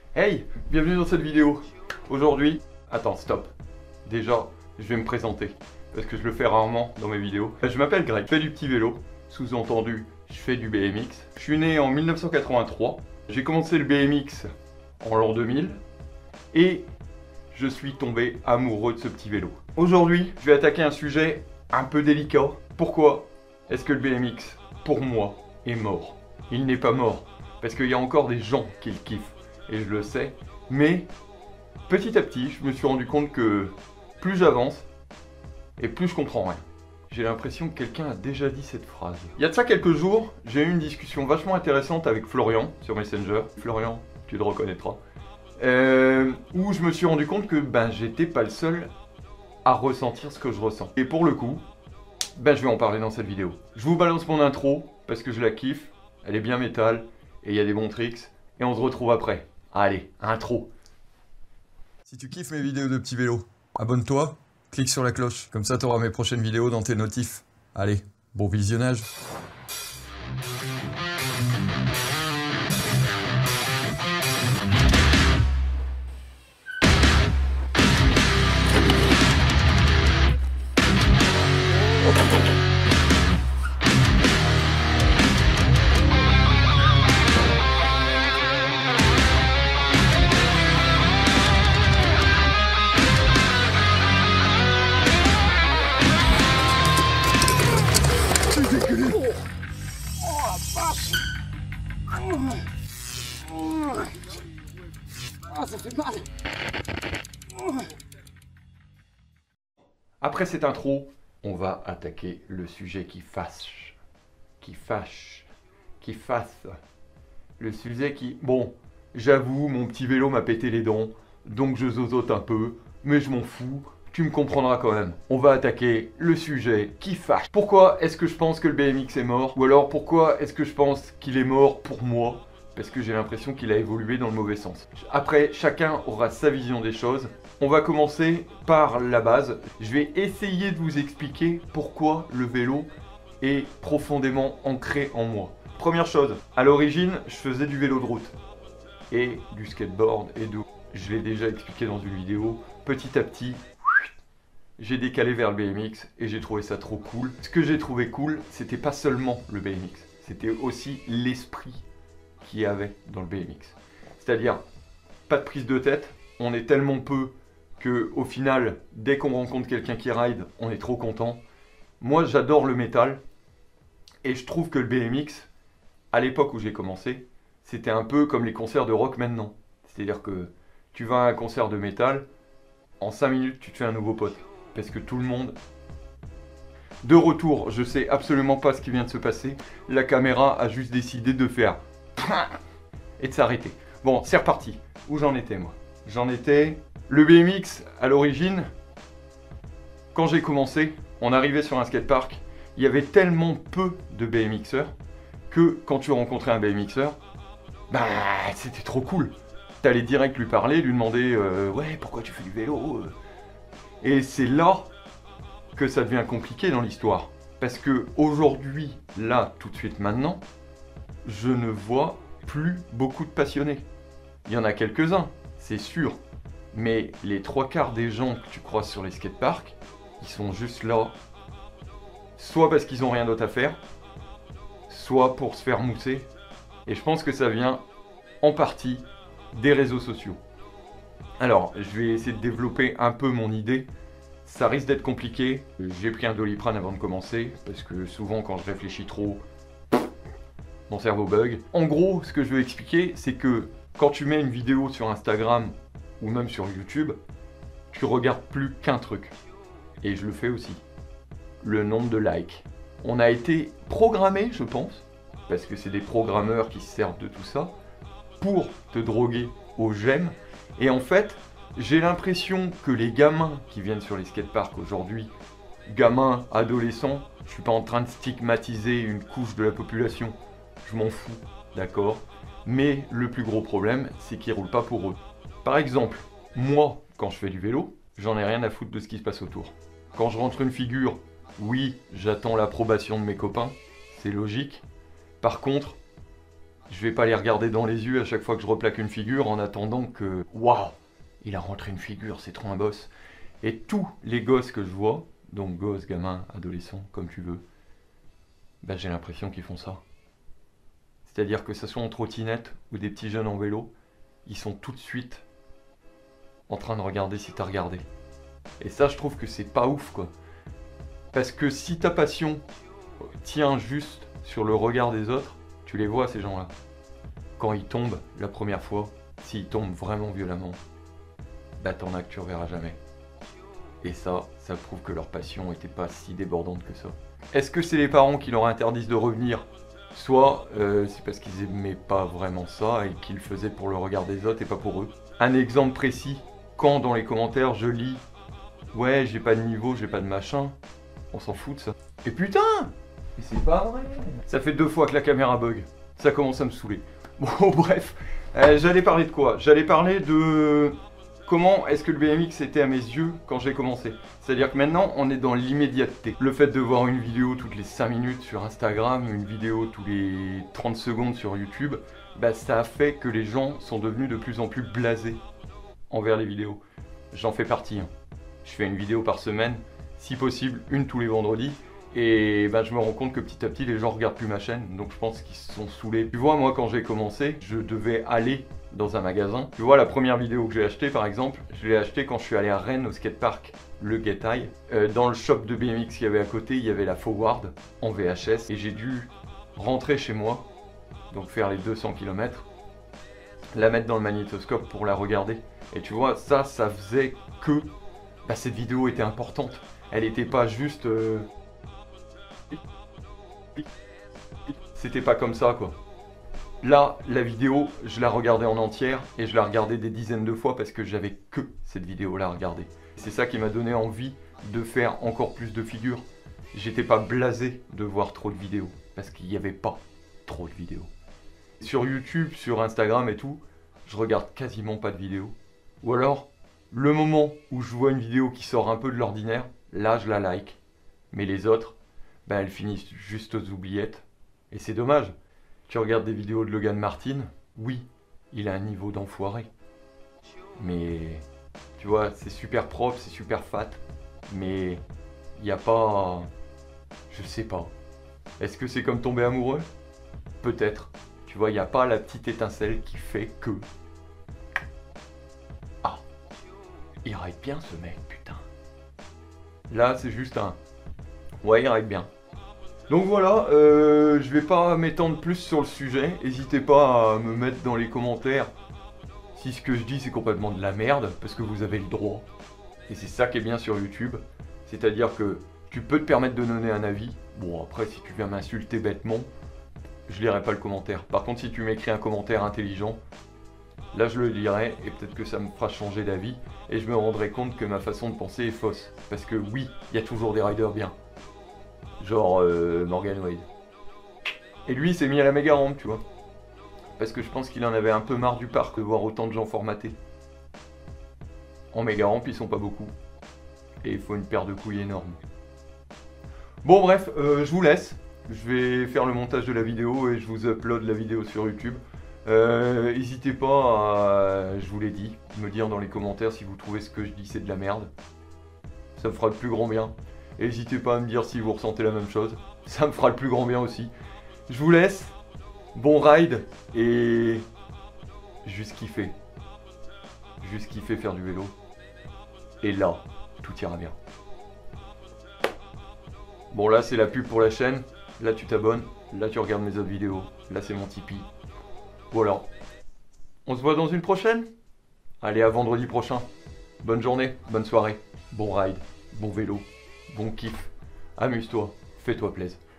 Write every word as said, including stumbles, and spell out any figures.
Hey, bienvenue dans cette vidéo. Aujourd'hui, attends, stop. Déjà, je vais me présenter, parce que je le fais rarement dans mes vidéos. Je m'appelle Greg, je fais du petit vélo, sous-entendu, je fais du B M X. Je suis né en mille neuf cent quatre-vingt-trois, j'ai commencé le B M X en l'an deux mille, et je suis tombé amoureux de ce petit vélo. Aujourd'hui, je vais attaquer un sujet un peu délicat. Pourquoi est-ce que le B M X, pour moi, est mort? Il n'est pas mort, parce qu'il y a encore des gens qui le kiffent. Et je le sais, mais petit à petit, je me suis rendu compte que plus j'avance, et plus je comprends rien. J'ai l'impression que quelqu'un a déjà dit cette phrase. Il y a de ça quelques jours, j'ai eu une discussion vachement intéressante avec Florian sur Messenger. Florian, tu le reconnaîtras. Euh, où je me suis rendu compte que ben, j'étais pas le seul à ressentir ce que je ressens. Et pour le coup, ben, je vais en parler dans cette vidéo. Je vous balance mon intro, parce que je la kiffe, elle est bien métal, et il y a des bons tricks, et on se retrouve après. Allez, intro. Si tu kiffes mes vidéos de petits vélos, abonne-toi, clique sur la cloche, comme ça tu auras mes prochaines vidéos dans tes notifs. Allez, bon visionnage. Ah, ça fait mal. Après cette intro, on va attaquer le sujet qui fâche. Qui fâche. Qui fasse. Le sujet qui... Bon, j'avoue, mon petit vélo m'a pété les dents, donc je zozote un peu, mais je m'en fous. Tu me comprendras quand même. On va attaquer le sujet qui fâche. Pourquoi est-ce que je pense que le B M X est mort? Ou alors pourquoi est-ce que je pense qu'il est mort pour moi? Parce que j'ai l'impression qu'il a évolué dans le mauvais sens. Après, chacun aura sa vision des choses. On va commencer par la base. Je vais essayer de vous expliquer pourquoi le vélo est profondément ancré en moi. Première chose, à l'origine, je faisais du vélo de route. Et du skateboard et de... Je l'ai déjà expliqué dans une vidéo. Petit à petit, j'ai décalé vers le B M X et j'ai trouvé ça trop cool. Ce que j'ai trouvé cool, c'était pas seulement le B M X, c'était aussi l'esprit qu'il y avait dans le B M X. C'est-à-dire, pas de prise de tête, on est tellement peu que au final, dès qu'on rencontre quelqu'un qui ride, on est trop content. Moi, j'adore le métal et je trouve que le B M X, à l'époque où j'ai commencé, c'était un peu comme les concerts de rock maintenant. C'est-à-dire que tu vas à un concert de métal, en cinq minutes, tu te fais un nouveau pote. Parce que tout le monde... De retour, je sais absolument pas ce qui vient de se passer. La caméra a juste décidé de faire... et de s'arrêter. Bon, c'est reparti. Où j'en étais, moi? J'en étais... Le B M X, à l'origine, quand j'ai commencé, on arrivait sur un skatepark, il y avait tellement peu de BMXers que quand tu rencontrais un BMXer, bah, c'était trop cool. T'allais direct lui parler, lui demander euh, « Ouais, pourquoi tu fais du vélo ?» Et c'est là que ça devient compliqué dans l'histoire. Parce que aujourd'hui, là, tout de suite maintenant, je ne vois plus beaucoup de passionnés. Il y en a quelques-uns, c'est sûr. Mais les trois quarts des gens que tu croises sur les skateparks, ils sont juste là, soit parce qu'ils n'ont rien d'autre à faire, soit pour se faire mousser. Et je pense que ça vient en partie des réseaux sociaux. Alors, je vais essayer de développer un peu mon idée. Ça risque d'être compliqué. J'ai pris un Doliprane avant de commencer, parce que souvent quand je réfléchis trop, mon cerveau bug. En gros, ce que je veux expliquer, c'est que quand tu mets une vidéo sur Instagram, ou même sur YouTube, tu regardes plus qu'un truc. Et je le fais aussi. Le nombre de likes. On a été programmé, je pense, parce que c'est des programmeurs qui se servent de tout ça, pour te droguer aux j'aime. Et en fait, j'ai l'impression que les gamins qui viennent sur les skateparks aujourd'hui, gamins, adolescents, je suis pas en train de stigmatiser une couche de la population, je m'en fous, d'accord? Mais le plus gros problème, c'est qu'ils roulent pas pour eux. Par exemple, moi, quand je fais du vélo, j'en ai rien à foutre de ce qui se passe autour. Quand je rentre une figure, oui, j'attends l'approbation de mes copains, c'est logique. Par contre, Je vais pas les regarder dans les yeux à chaque fois que je replaque une figure en attendant que... Waouh, il a rentré une figure, c'est trop un boss. Et tous les gosses que je vois, donc gosses, gamins, adolescents, comme tu veux, bah j'ai l'impression qu'ils font ça. C'est-à-dire que ce soit en trottinette ou des petits jeunes en vélo, ils sont tout de suite en train de regarder si t'as regardé. Et ça, je trouve que c'est pas ouf, quoi. Parce que si ta passion tient juste sur le regard des autres, tu les vois, ces gens-là. Quand ils tombent la première fois, s'ils tombent vraiment violemment, bah t'en as que tu reverras jamais. Et ça, ça prouve que leur passion était pas si débordante que ça. Est-ce que c'est les parents qui leur interdisent de revenir? Soit euh, c'est parce qu'ils aimaient pas vraiment ça et qu'ils le faisaient pour le regard des autres et pas pour eux. Un exemple précis, quand dans les commentaires je lis « Ouais, j'ai pas de niveau, j'ai pas de machin », on s'en fout de ça. Et putain! Mais c'est pas vrai! Ça fait deux fois que la caméra bug. Ça commence à me saouler. Bon, bref. Euh, j'allais parler de quoi? J'allais parler de... Comment est-ce que le B M X était à mes yeux quand j'ai commencé? C'est-à-dire que maintenant, on est dans l'immédiateté. Le fait de voir une vidéo toutes les cinq minutes sur Instagram, une vidéo tous les trente secondes sur YouTube, bah, ça a fait que les gens sont devenus de plus en plus blasés envers les vidéos. J'en fais partie. Hein. Je fais une vidéo par semaine, si possible, une tous les vendredis. Et bah, je me rends compte que petit à petit, les gens regardent plus ma chaîne. Donc je pense qu'ils se sont saoulés. Tu vois, moi, quand j'ai commencé, je devais aller dans un magasin. Tu vois, la première vidéo que j'ai achetée, par exemple, je l'ai achetée quand je suis allé à Rennes au skatepark, le Get High. Euh, dans le shop de B M X qu'il y avait à côté, il y avait la Forward en V H S. Et j'ai dû rentrer chez moi, donc faire les deux cents kilomètres, la mettre dans le magnétoscope pour la regarder. Et tu vois, ça, ça faisait que bah, cette vidéo était importante. Elle n'était pas juste... Euh... C'était pas comme ça, quoi. Là, la vidéo, je la regardais en entière et je la regardais des dizaines de fois parce que j'avais que cette vidéo-là à regarder. C'est ça qui m'a donné envie de faire encore plus de figures. J'étais pas blasé de voir trop de vidéos parce qu'il n'y avait pas trop de vidéos. Sur YouTube, sur Instagram et tout, je regarde quasiment pas de vidéos. Ou alors, le moment où je vois une vidéo qui sort un peu de l'ordinaire, là je la like. Mais les autres, bah, elles finissent juste aux oubliettes. Et c'est dommage. Tu regardes des vidéos de Logan Martin, oui, il a un niveau d'enfoiré. Mais, tu vois, c'est super propre, c'est super fat. Mais, il n'y a pas... Je sais pas. Est-ce que c'est comme tomber amoureux? Peut-être. Tu vois, il n'y a pas la petite étincelle qui fait que... Ah, il ride bien ce mec, putain. Là, c'est juste un... Ouais, il ride bien. Donc voilà, euh, je vais pas m'étendre plus sur le sujet. N'hésitez pas à me mettre dans les commentaires si ce que je dis c'est complètement de la merde, parce que vous avez le droit. Et c'est ça qui est bien sur YouTube. C'est-à-dire que tu peux te permettre de donner un avis. Bon, après, si tu viens m'insulter bêtement, je lirai pas le commentaire. Par contre, si tu m'écris un commentaire intelligent, là je le lirai et peut-être que ça me fera changer d'avis. Et je me rendrai compte que ma façon de penser est fausse. Parce que oui, il y a toujours des riders bien. Genre euh, Morgan Wade. Et lui il s'est mis à la méga rampe, tu vois. Parce que je pense qu'il en avait un peu marre du parc de voir autant de gens formatés. En méga rampe ils sont pas beaucoup. Et il faut une paire de couilles énorme. Bon bref, euh, je vous laisse. Je vais faire le montage de la vidéo et je vous upload la vidéo sur YouTube. Euh, N'hésitez pas à, je vous l'ai dit, me dire dans les commentaires si vous trouvez ce que je dis c'est de la merde. Ça me fera le plus grand bien. N'hésitez pas à me dire si vous ressentez la même chose. Ça me fera le plus grand bien aussi. Je vous laisse. Bon ride. Et... juste kiffer. Juste kiffer faire du vélo. Et là, tout ira bien. Bon là, c'est la pub pour la chaîne. Là, tu t'abonnes. Là, tu regardes mes autres vidéos. Là, c'est mon Tipeee. Voilà. On se voit dans une prochaine. Allez, à vendredi prochain. Bonne journée, bonne soirée. Bon ride, bon vélo. Bon kiff, amuse-toi, fais-toi plaisir.